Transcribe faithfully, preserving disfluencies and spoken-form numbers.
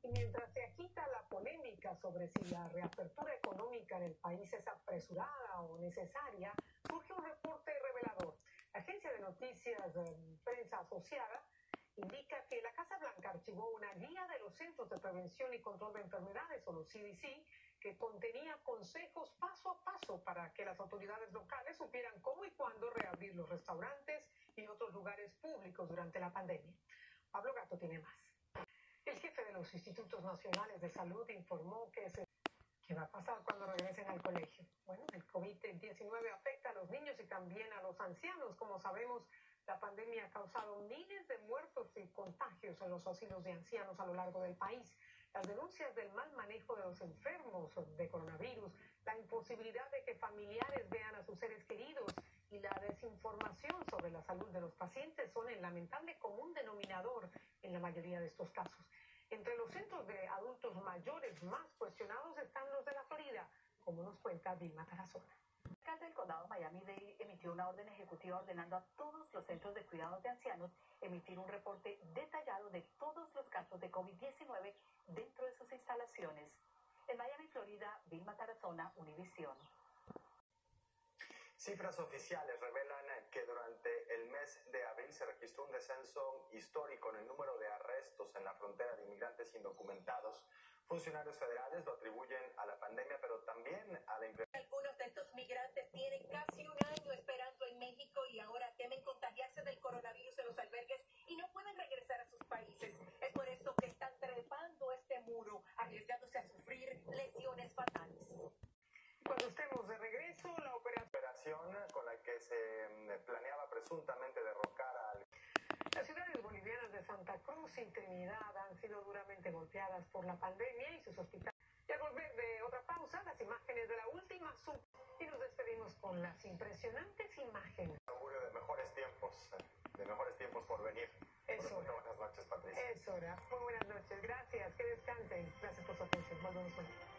Mientras se agita la polémica sobre si la reapertura económica en el país es apresurada o necesaria, surge un reporte revelador. La agencia de noticias eh, Prensa Asociada indica que la Casa Blanca archivó una guía de los Centros de Prevención y Control de Enfermedades, o los C D C, que contenía consejos paso a paso para que las autoridades locales supieran cómo y cuándo reabrir los restaurantes y otros lugares públicos durante la pandemia. Pablo Gato tiene más. El jefe de los Institutos Nacionales de Salud informó que se... ¿Qué va a pasar cuando regresen al colegio? Bueno, el COVID diecinueve afecta a los niños y también a los ancianos. Como sabemos, la pandemia ha causado miles de muertos y contagios en los asilos de ancianos a lo largo del país. Las denuncias del mal manejo de los enfermos de coronavirus, la imposibilidad de que familiares vean a sus seres queridos y la desinformación sobre la salud de los pacientes son el lamentable común denominador en la mayoría de estos casos. Entre los centros de adultos mayores más cuestionados están los de la Florida, como nos cuenta Vilma Tarazona. El alcalde del condado Miami-Dade emitió una orden ejecutiva ordenando a todos los centros de cuidados de ancianos emitir un reporte detallado de todos los casos de COVID diecinueve dentro de sus instalaciones. En Miami, Florida, Vilma Tarazona, Univisión. Cifras oficiales revelan que durante el mes de abril se registró un descenso histórico en el número de arrestos en la frontera de inmigrantes indocumentados. Funcionarios federales lo atribuyen a la pandemia, pero también a la inflación. Algunos de estos migrantes tienen casi un año esperando en México y ahora temen contagiarse del coronavirus en los albergues y no pueden regresar a sus países. Es por esto que están trepando este muro, arriesgándose a sufrir lesiones fatales. Cuando estemos de regreso, la operación con la que se planeaba presuntamente derrocar al... Las ciudades bolivianas de Santa Cruz y Trinidad han sido duramente golpeadas por la pandemia y sus hospitales. Y al volver de otra pausa, las imágenes de la última sub y nos despedimos con las impresionantes imágenes. Augurio de mejores tiempos, de mejores tiempos por venir. Es hora. Buenas noches, Patricia. Es hora. Muy buenas noches. Gracias. Que descansen. Gracias por su atención. Volvemos mañana.